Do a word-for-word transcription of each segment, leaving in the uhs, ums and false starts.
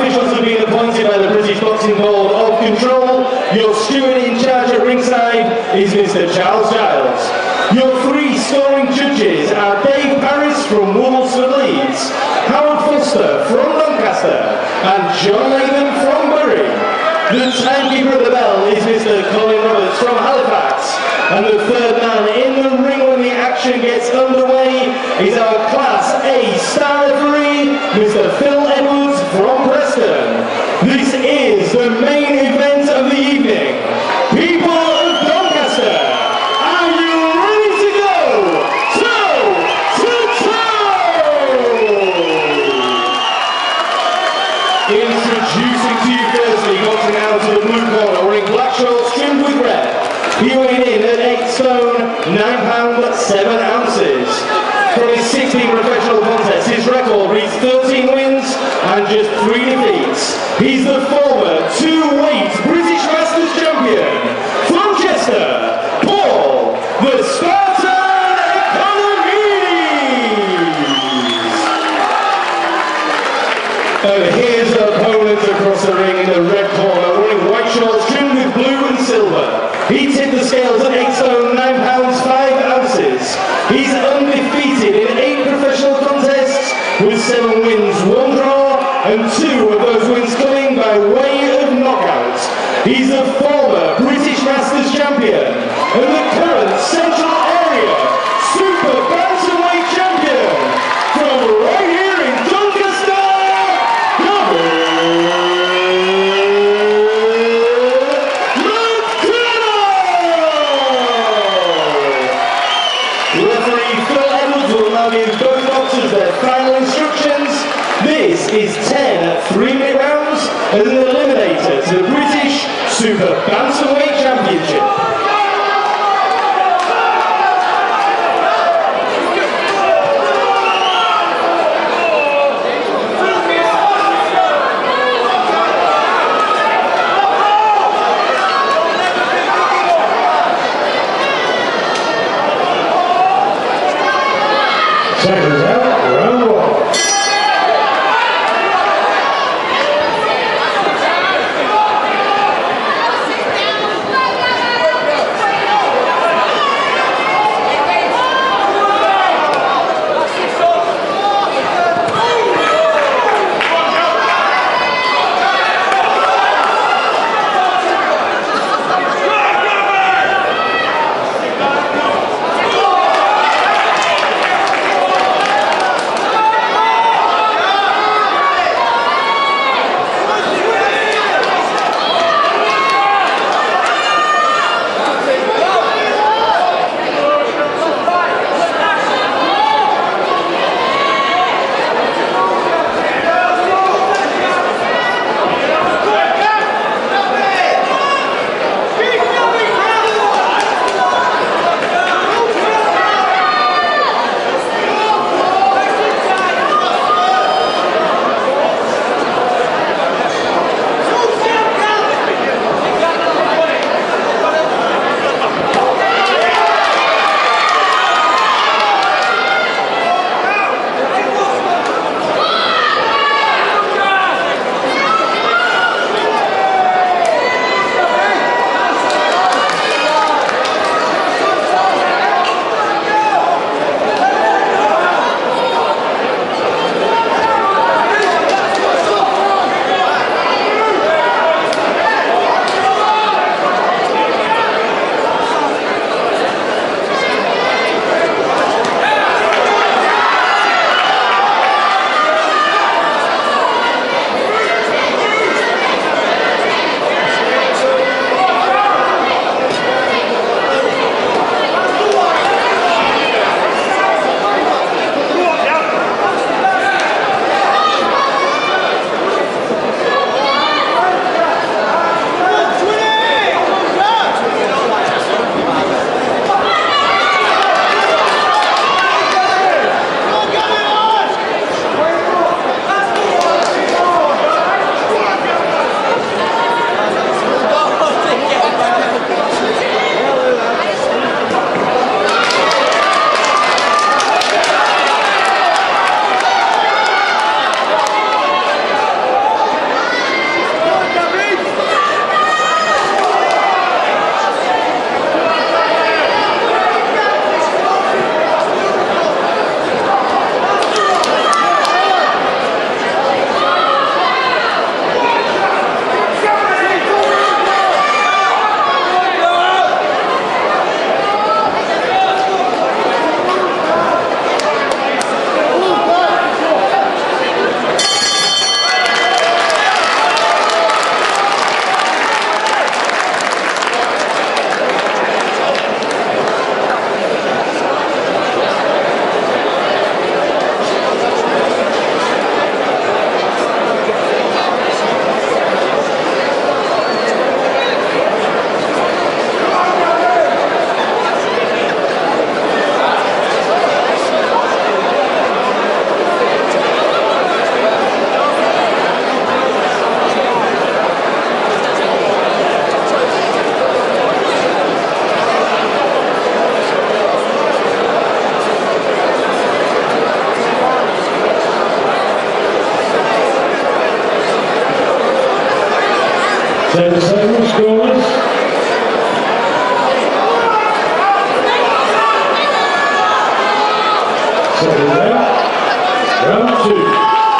officials have been appointed by the British Boxing Board of Control. Your steward in charge at ringside is Mister Charles Giles. Your three scoring judges are Dave Parris from Woolsford, Leeds, Howard Foster from Doncaster, and John Latham from Bury. The timekeeper at the bell is Mister Colin Roberts from Halifax. And the third man in the ring when the action gets underway is our Class A star referee, Mister Phil Edwards from Preston. This is the main event of the evening. People of Doncaster, are you ready to go toe to toe? Introducing to you firstly, boxing out to the blue corner, wearing black shorts trimmed with red. He weighing in at eight stone, nine pound, seven ounces. From his sixteen professional contests, his record reads thirteen wins and just three defeats. He's the former two-weight British Masters champion from Chester, Paul, the Spartan Economides. And here's the opponent across the ring in the red corner, wearing white shorts trimmed with blue and silver. He tipped the scales at eight stone, nine pounds, five ounces. He's undefeated in eight professional contests with seven wins, one draw, and two of those wins coming by way of knockout. He's the former British Masters champion and the current Central Area super-bantamweight champion from right here in Doncaster, Gavin Referee Phil Edwards will now give both boxers their final instructions. This is ten three-minute rounds as an eliminator to the British Super Bantamweight Championship. Seconds out, round one. Ten seconds, scorers. Second out. Round two.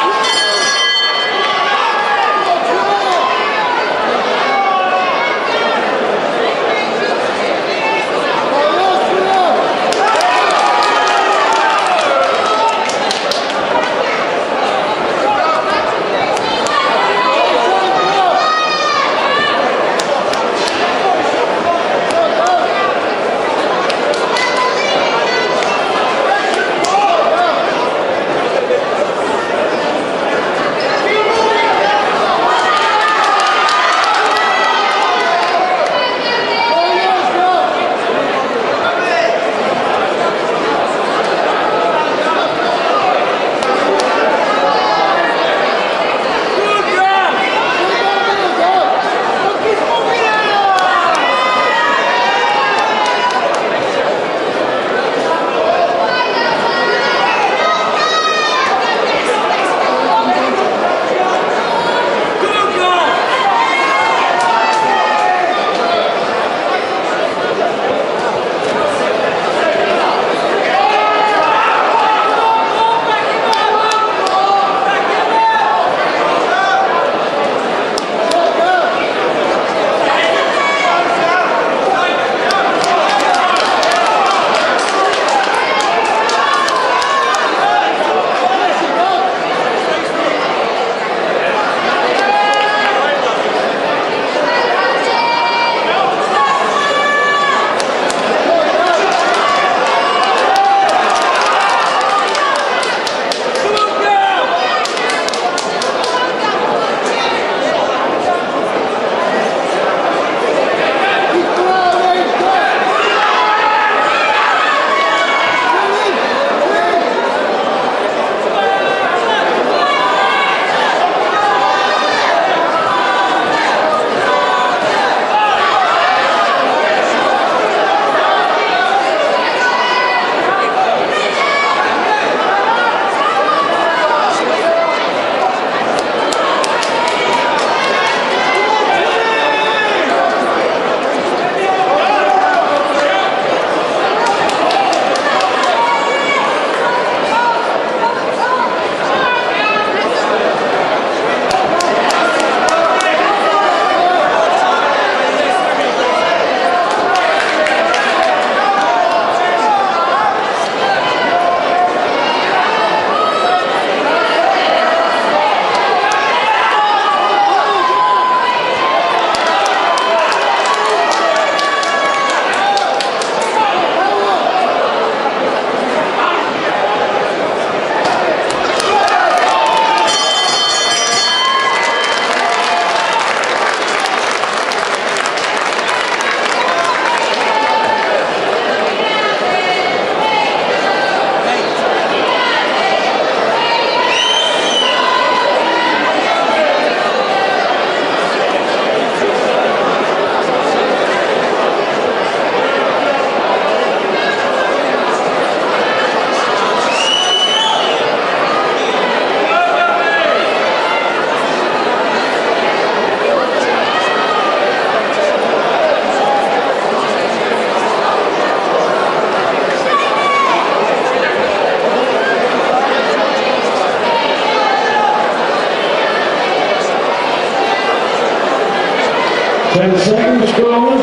Ten seconds, scorers.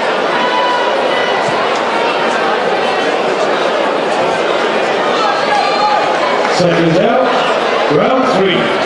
Seconds out. Round three.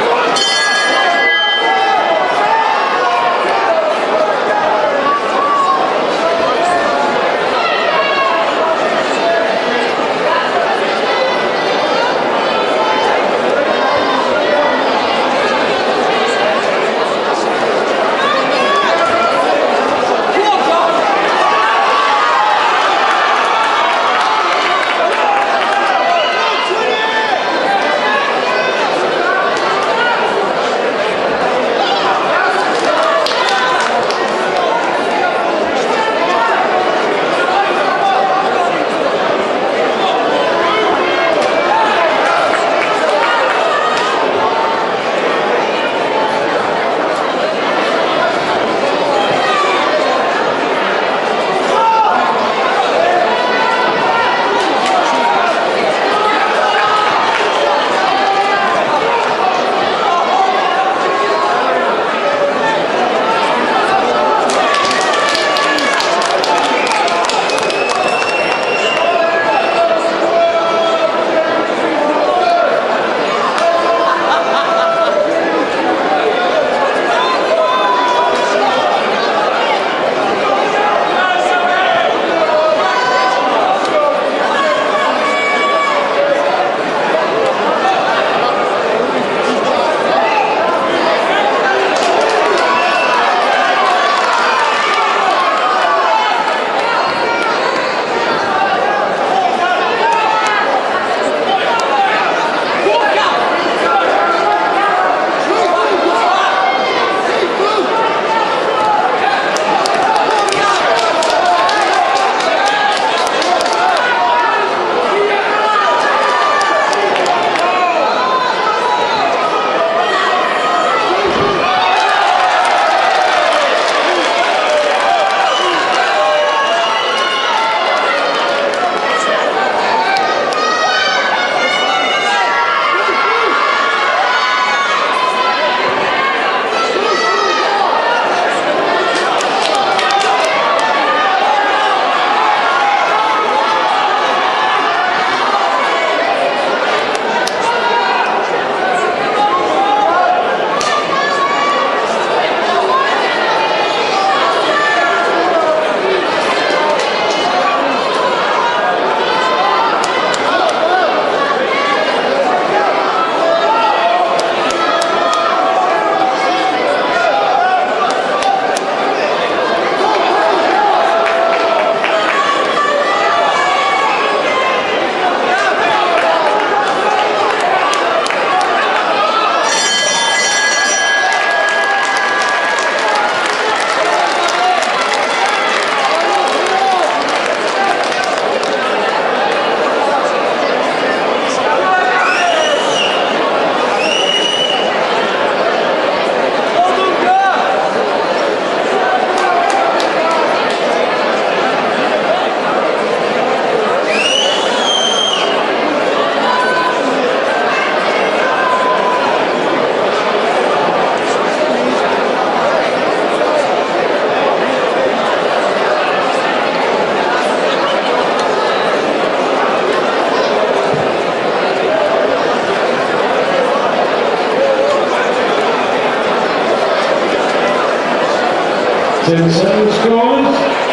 Ten seconds scorers.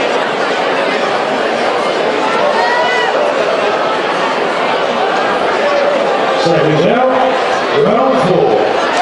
Seconds out. Round four.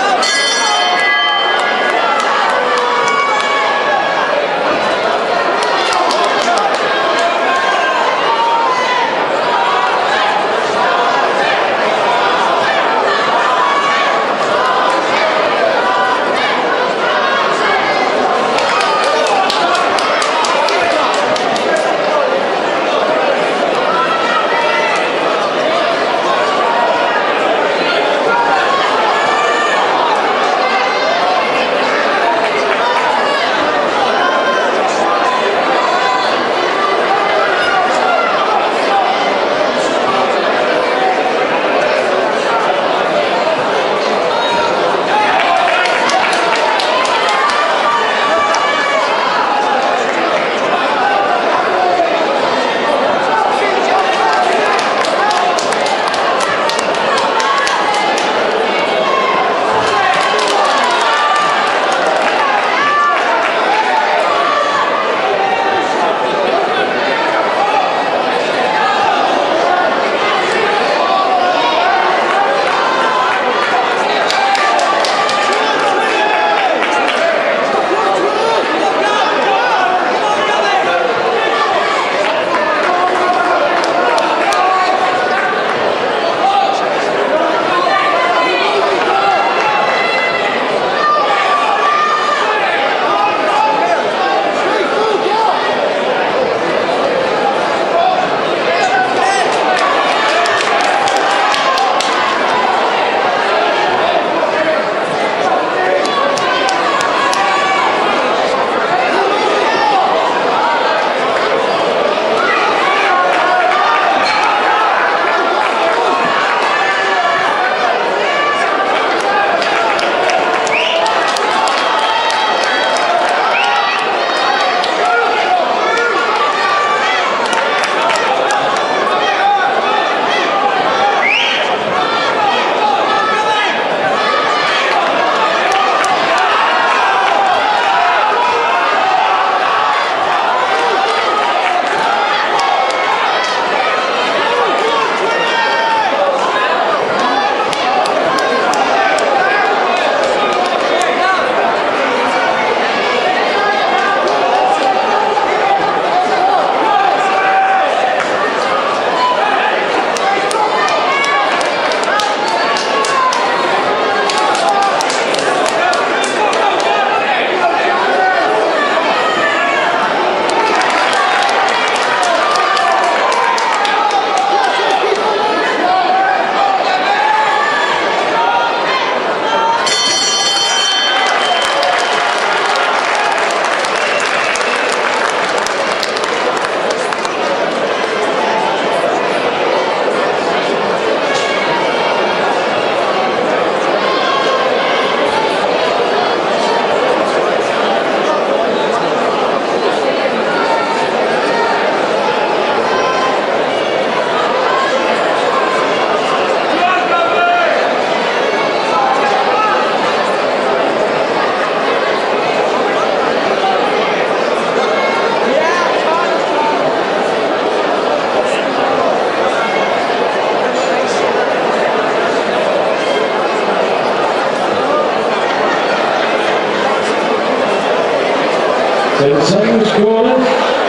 Ten seconds scorers.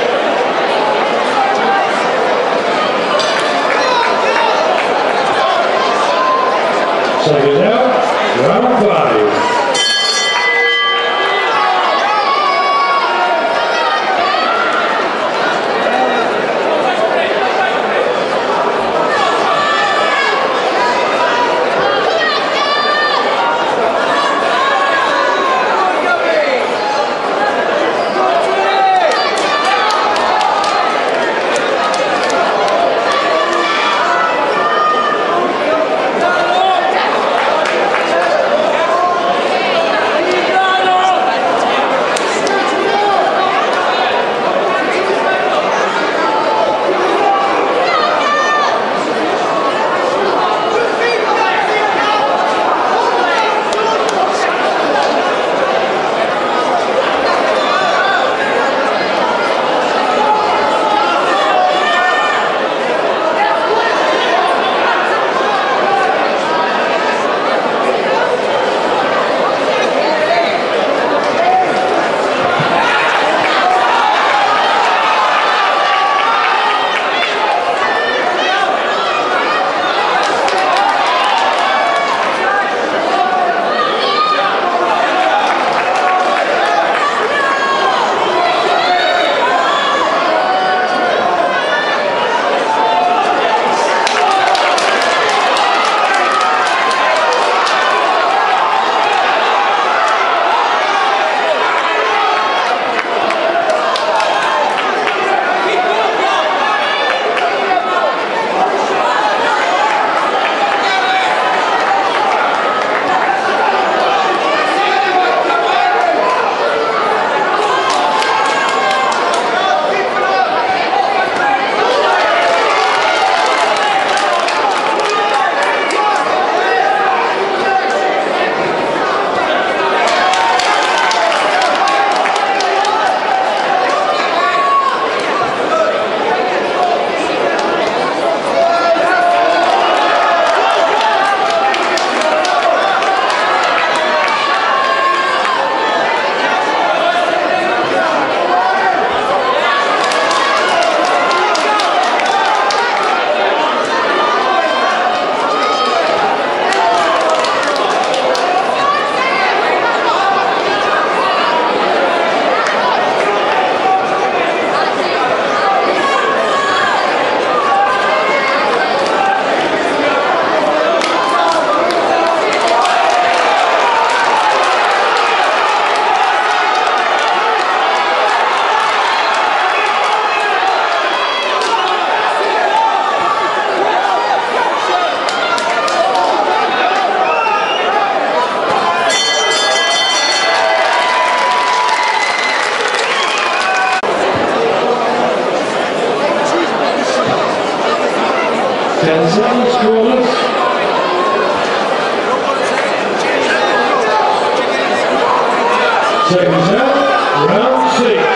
Seconds out, round five. Ten seconds, corners. Seconds out, round six.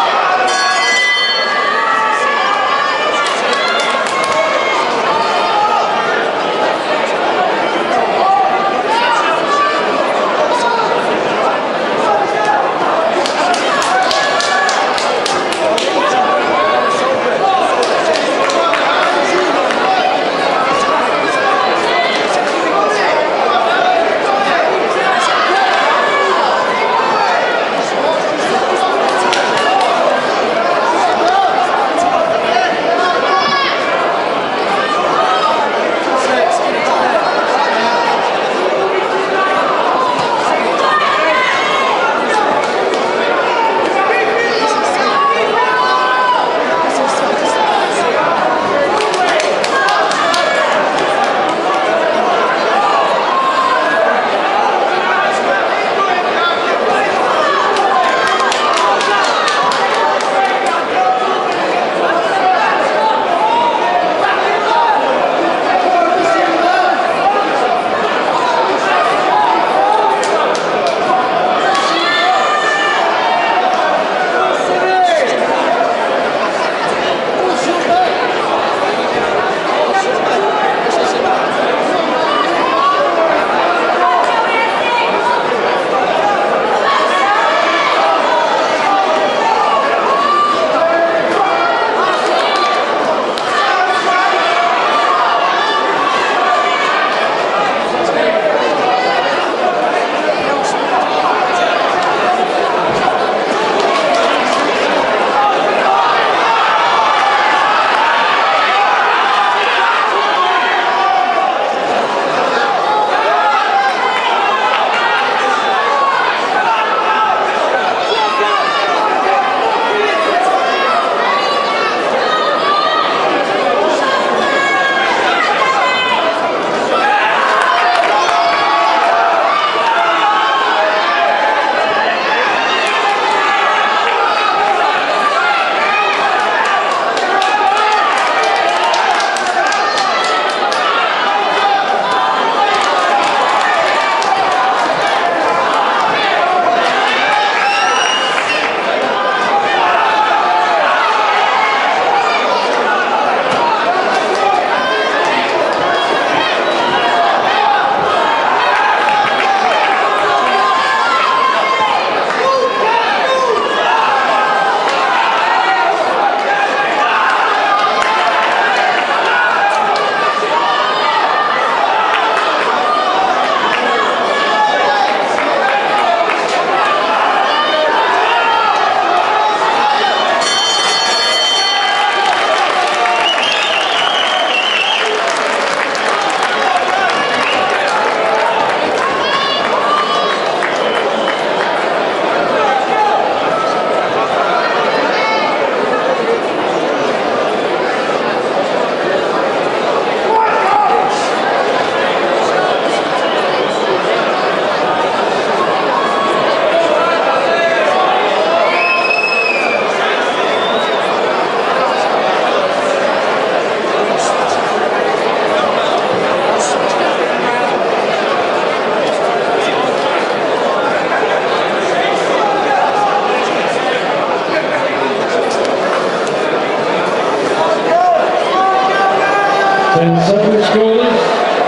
Ten seconds, corners.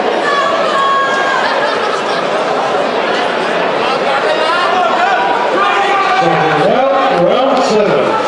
Seconds out, round seven.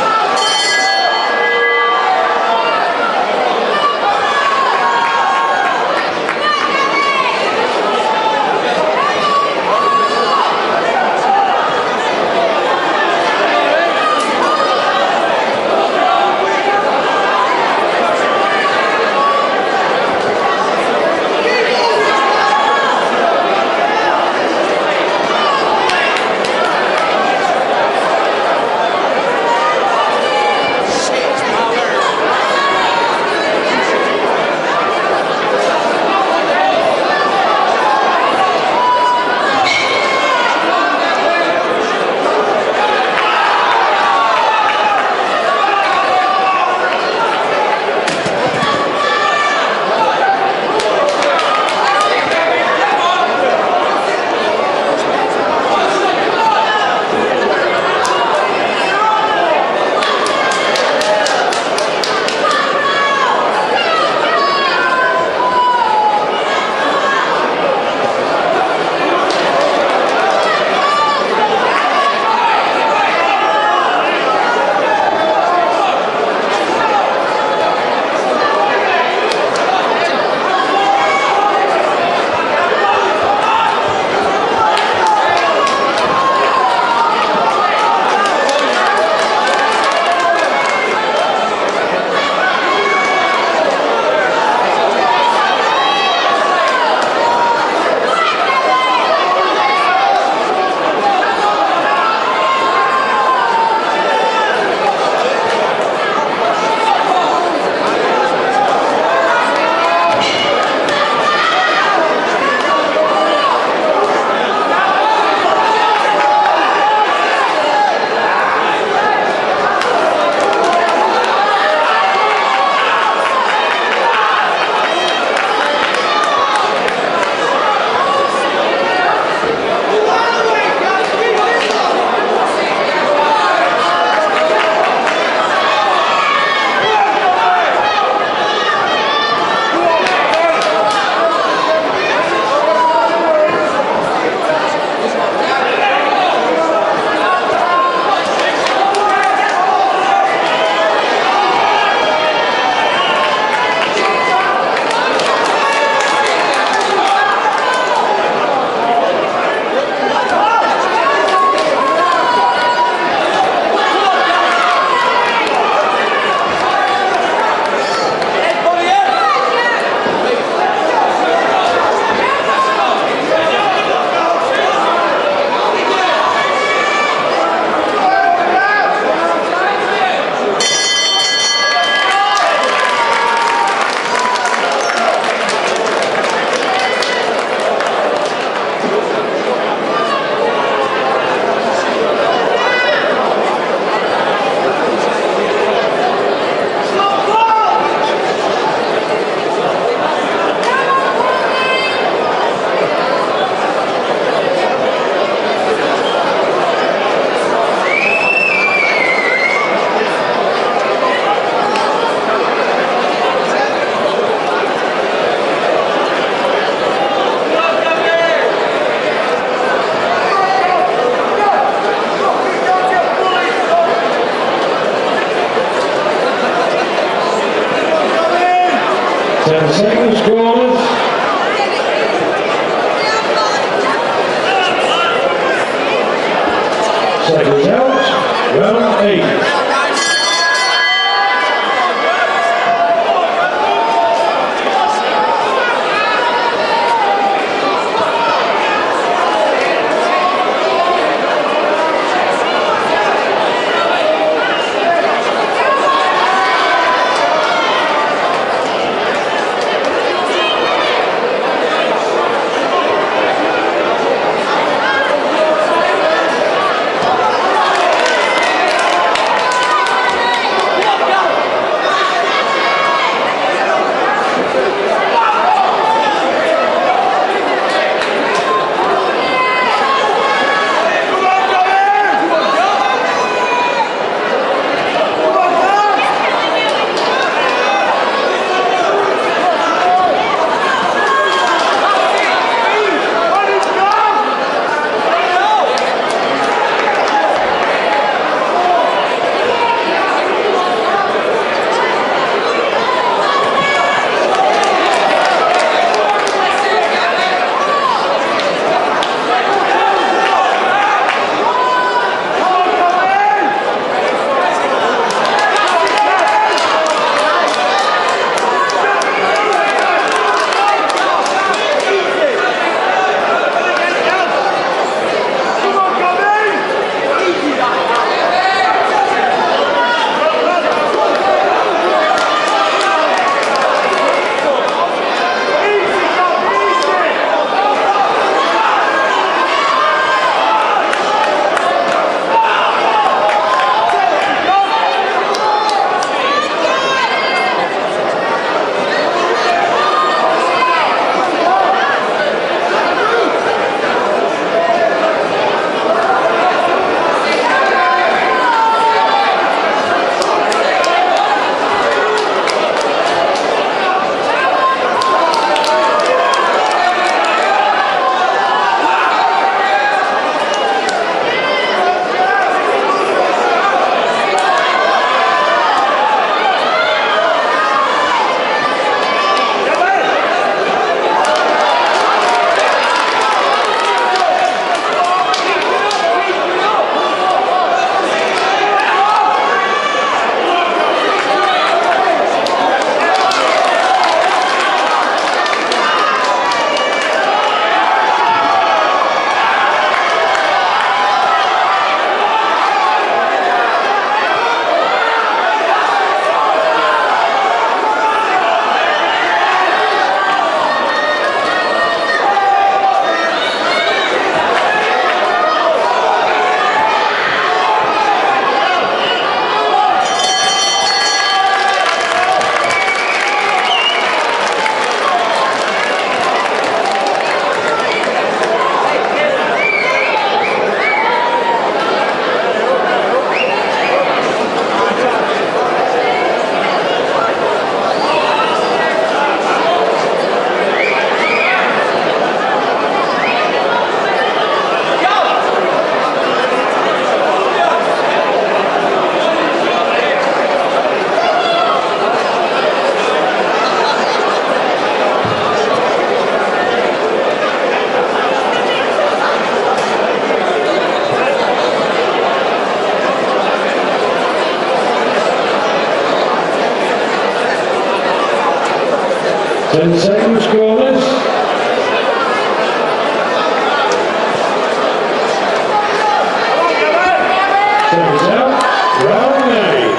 Ten seconds corners. Seconds out. Round eight. Ten seconds corners. Seconds out. Round eight.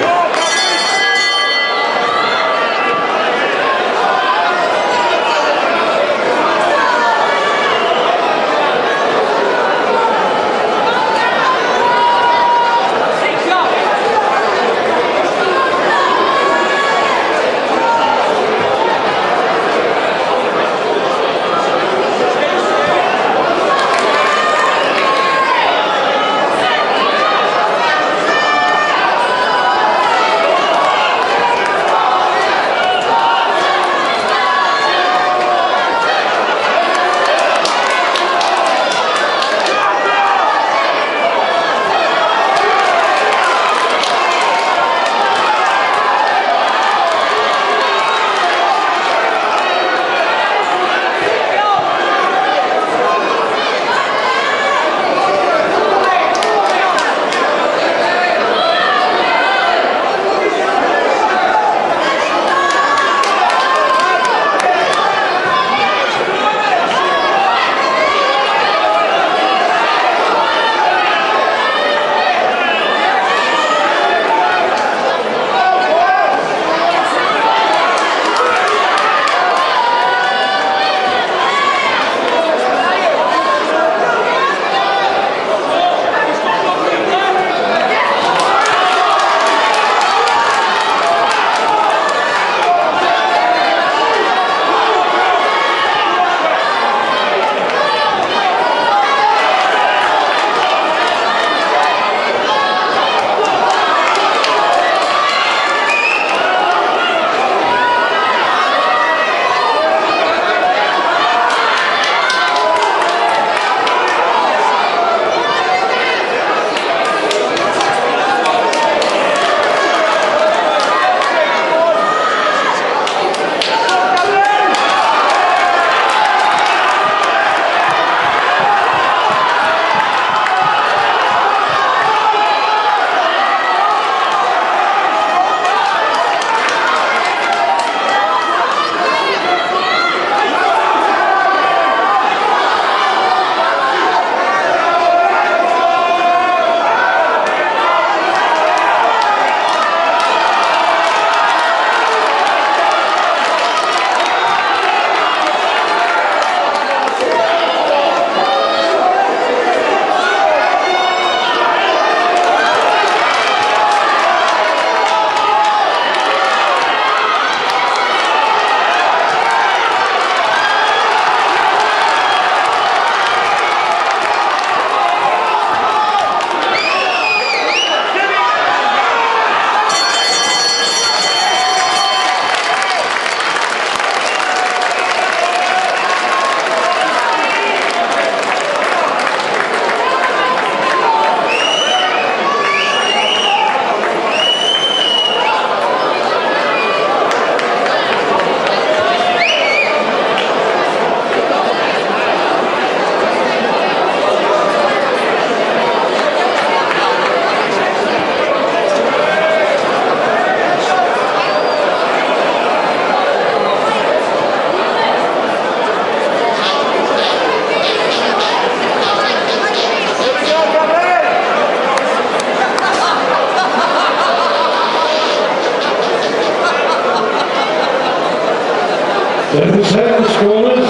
Seven seconds, scorers.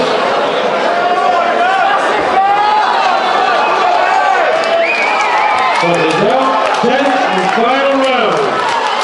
Time is out. Tenth and final round.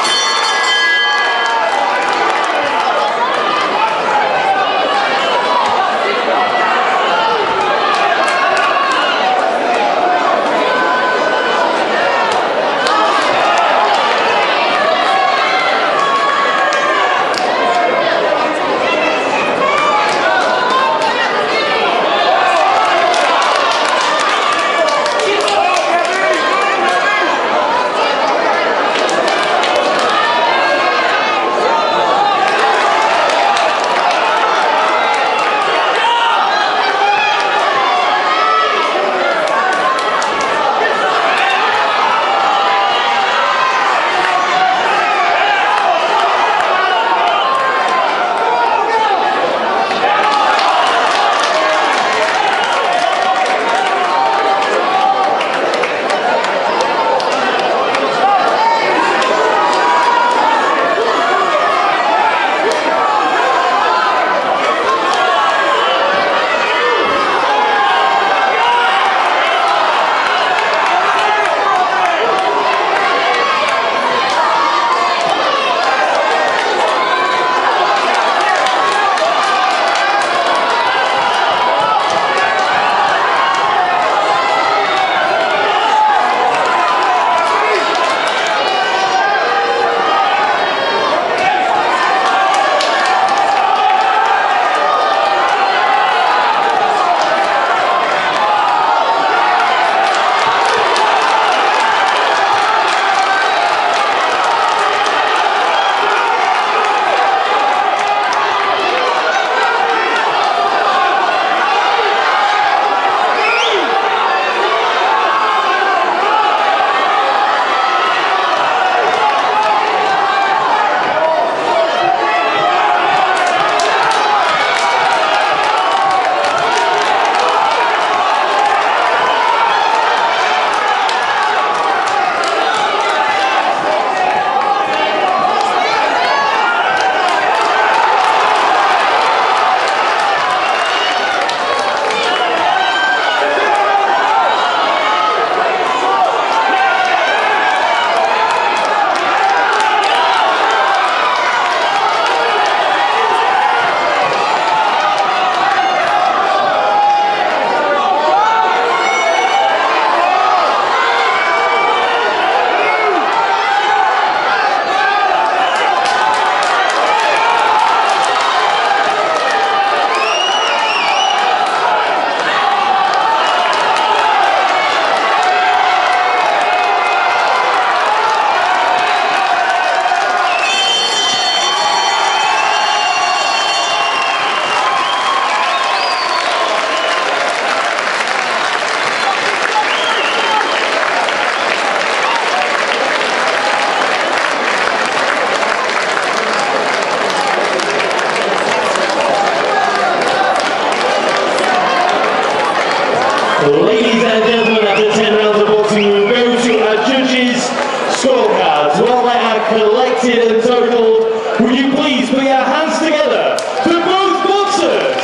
Ladies and gentlemen, after ten rounds of boxing, we go to our judges' scorecards. While they are collected and totaled, would you please put your hands together for both boxers?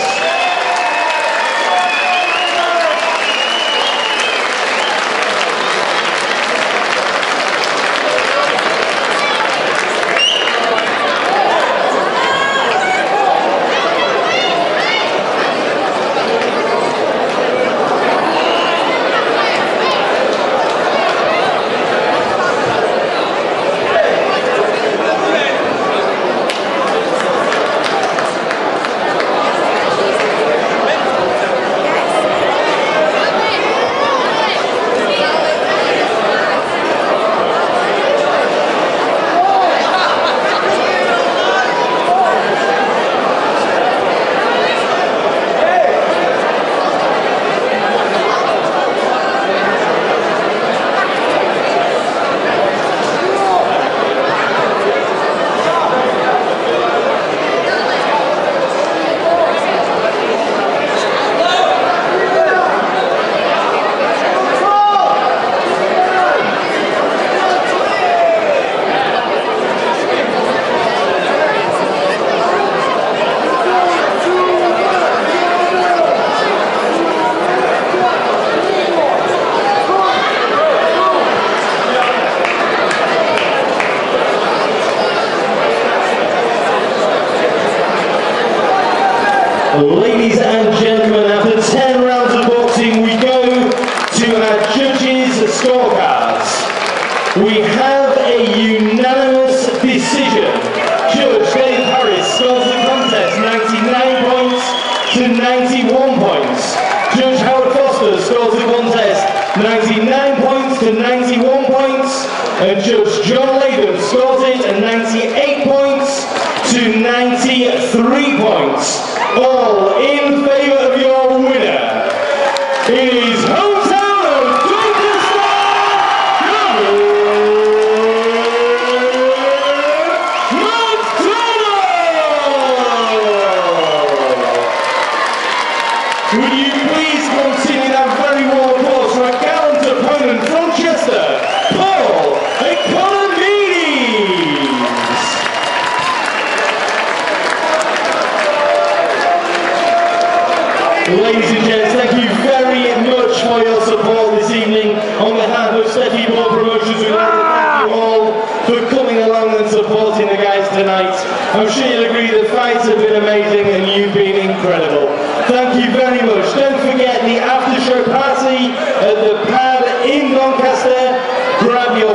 Ladies and gentlemen, after ten rounds of boxing, we go to our judges' scorecards. We have a unanimous decision. Judge Dave Harris scores the contest ninety-nine points to ninety-one points. Judge Howard Foster scores the contest ninety-nine points to ninety-one points. And Judge John Latham scores it at ninety-eight points to ninety-three points. All in favour of your winner. It is hometown of Doncaster, Gavin McDonnell! Would you please continue that very warm applause for our gallant opponent from Chester, Paul Economides! Ladies and gents, thank you very much for your support this evening. On behalf of Steffi Ball Promotions, we'd like to thank you all for coming along and supporting the guys tonight. I'm sure you'll agree the fights have been amazing and you've been incredible. Thank you very much. Don't forget the after show party at the pad in Doncaster. Grab your